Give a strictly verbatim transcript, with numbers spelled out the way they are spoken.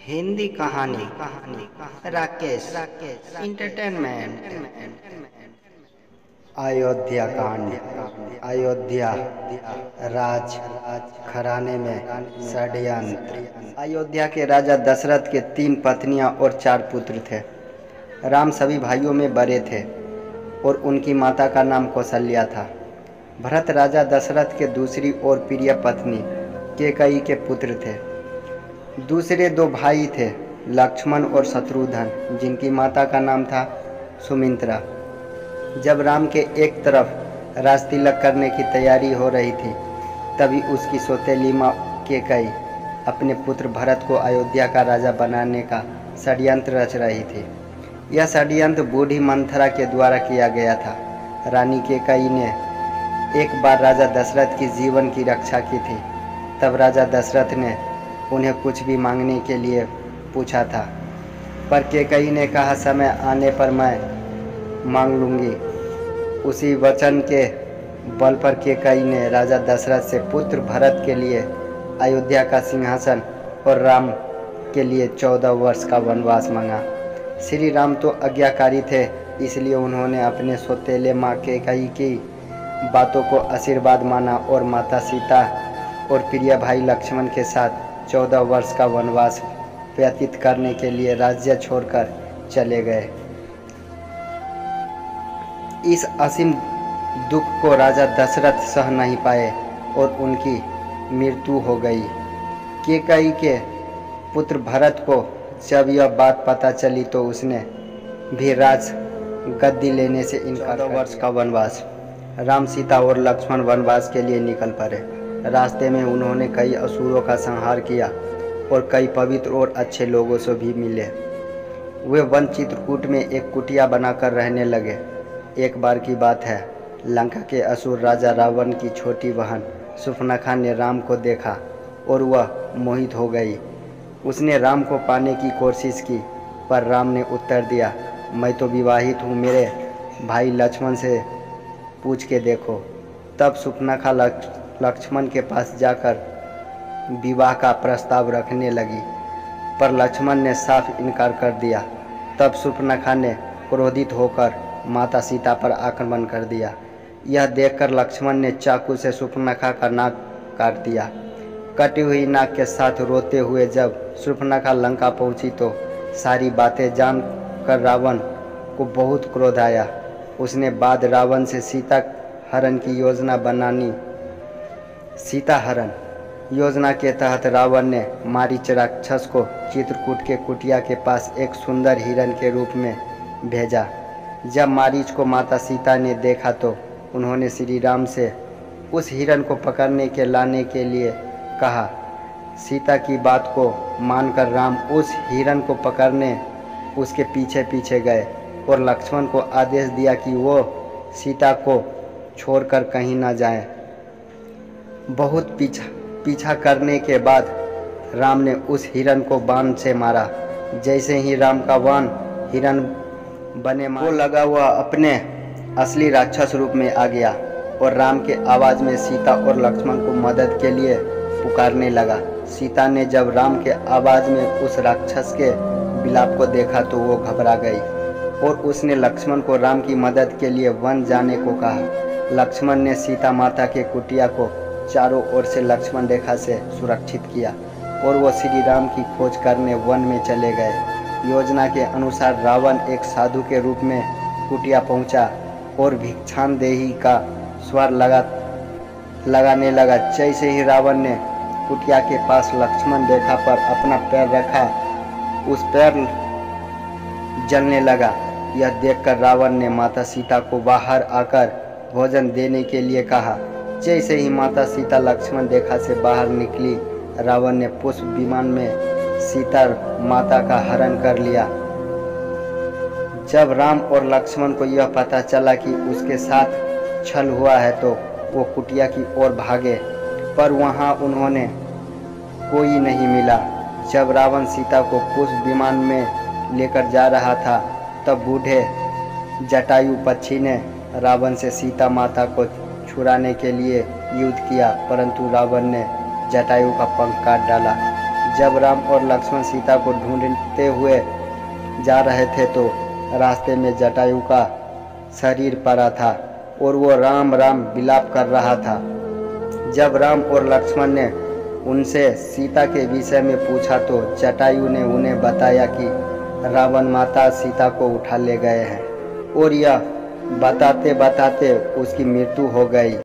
हिंदी कहानी कहानी राकेश राकेश इंटरटेनमेंट। अयोध्या कांड। अयोध्या राज घराने में षड्यंत्र। अयोध्या के राजा दशरथ के तीन पत्नियां और चार पुत्र थे। राम सभी भाइयों में बड़े थे और उनकी माता का नाम कौशल्या था। भरत राजा दशरथ के दूसरी और प्रिय पत्नी कैकेयी के पुत्र थे। दूसरे दो भाई थे, लक्ष्मण और शत्रुघ्न, जिनकी माता का नाम था सुमित्रा। जब राम के एक तरफ राज तिलक करने की तैयारी हो रही थी, तभी उसकी सौतेली माँ कैकेयी अपने पुत्र भरत को अयोध्या का राजा बनाने का षड्यंत्र रच रही थी। यह षड्यंत्र बूढ़ी मंथरा के द्वारा किया गया था। रानी कैकेयी ने एक बार राजा दशरथ की जीवन की रक्षा की थी। तब राजा दशरथ ने उन्हें कुछ भी मांगने के लिए पूछा था, पर कैकेयी ने कहा, समय आने पर मैं मांग लूँगी। उसी वचन के बल पर कैकेयी ने राजा दशरथ से पुत्र भरत के लिए अयोध्या का सिंहासन और राम के लिए चौदह वर्ष का वनवास मांगा। श्री राम तो आज्ञाकारी थे, इसलिए उन्होंने अपने सौतेले माँ कैकेयी की बातों को आशीर्वाद माना और माता सीता और प्रिय भाई लक्ष्मण के साथ चौदह वर्ष का वनवास व्यतीत करने के लिए राज्य छोड़कर चले गए। इस असीम दुख को राजा दशरथ सह नहीं पाए और उनकी मृत्यु हो गई। कैकेयी के पुत्र भरत को जब यह बात पता चली तो उसने भी राज गद्दी लेने से इनकार कर दिया। वर्ष का वनवास। राम, सीता और लक्ष्मण वनवास के लिए निकल पड़े। रास्ते में उन्होंने कई असुरों का संहार किया और कई पवित्र और अच्छे लोगों से भी मिले। वे वन चित्रकूट में एक कुटिया बनाकर रहने लगे। एक बार की बात है, लंका के असुर राजा रावण की छोटी बहन शूर्पणखा ने राम को देखा और वह मोहित हो गई। उसने राम को पाने की कोशिश की, पर राम ने उत्तर दिया, मैं तो विवाहित हूँ, मेरे भाई लक्ष्मण से पूछ के देखो। तब शूर्पणखा लक्ष्मण के पास जाकर विवाह का प्रस्ताव रखने लगी, पर लक्ष्मण ने साफ इनकार कर दिया। तब शूर्पणखा ने क्रोधित होकर माता सीता पर आक्रमण कर दिया। यह देखकर लक्ष्मण ने चाकू से शूर्पणखा का नाक काट दिया। कटी हुई नाक के साथ रोते हुए जब शूर्पणखा लंका पहुंची तो सारी बातें जानकर रावण को बहुत क्रोध आया। उसने बाद रावण से सीता हरण की योजना बनानी। सीता हरण योजना के तहत रावण ने मारीच राक्षस को चित्रकूट के कुटिया के पास एक सुंदर हिरण के रूप में भेजा। जब मारीच को माता सीता ने देखा तो उन्होंने श्री राम से उस हिरण को पकड़ने के लाने के लिए कहा। सीता की बात को मानकर राम उस हिरण को पकड़ने उसके पीछे पीछे गए और लक्ष्मण को आदेश दिया कि वो सीता को छोड़कर कहीं ना जाए। बहुत पीछा पीछा करने के बाद राम ने उस हिरण को बाण से मारा। जैसे ही राम का बाण हिरण बने मार को लगा, वह अपने असली राक्षस रूप में आ गया और राम के आवाज़ में सीता और लक्ष्मण को मदद के लिए पुकारने लगा। सीता ने जब राम के आवाज़ में उस राक्षस के विलाप को देखा तो वो घबरा गई और उसने लक्ष्मण को राम की मदद के लिए वन जाने को कहा। लक्ष्मण ने सीता माता के कुटिया को चारों ओर से लक्ष्मण रेखा से सुरक्षित किया और वो श्री राम की खोज करने वन में चले गए। योजना के अनुसार रावण एक साधु के रूप में कुटिया पहुंचा और भिक्षांदेही का स्वर लगा लगाने लगा। जैसे ही रावण ने कुटिया के पास लक्ष्मण रेखा पर अपना पैर रखा, उस पैर जलने लगा। यह देखकर रावण ने माता सीता को बाहर आकर भोजन देने के लिए कहा। जैसे ही माता सीता लक्ष्मण रेखा से बाहर निकली, रावण ने पुष्प विमान में सीता माता का हरण कर लिया। जब राम और लक्ष्मण को यह पता चला कि उसके साथ छल हुआ है तो वो कुटिया की ओर भागे, पर वहाँ उन्होंने कोई नहीं मिला। जब रावण सीता को पुष्प विमान में लेकर जा रहा था, तब बूढ़े जटायु पक्षी ने रावण से सीता माता को छुड़ाने के लिए युद्ध किया, परंतु रावण ने जटायु का पंख काट डाला। जब राम और लक्ष्मण सीता को ढूंढते हुए जा रहे थे तो रास्ते में जटायु का शरीर पड़ा था और वो राम राम विलाप कर रहा था। जब राम और लक्ष्मण ने उनसे सीता के विषय में पूछा तो जटायु ने उन्हें बताया कि रावण माता सीता को उठा ले गए हैं और यह बताते बताते उसकी मृत्यु हो गई।